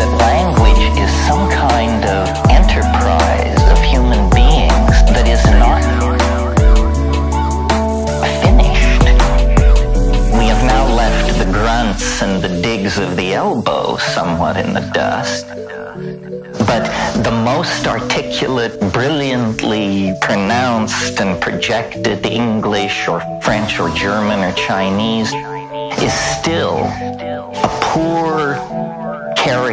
that language is some kind of enterprise of human beings that is not finished. We have now left the grunts and the digs of the elbow somewhat in the dust. But the most articulate, brilliantly pronounced and projected English or French or German or Chinese is still a poor carrier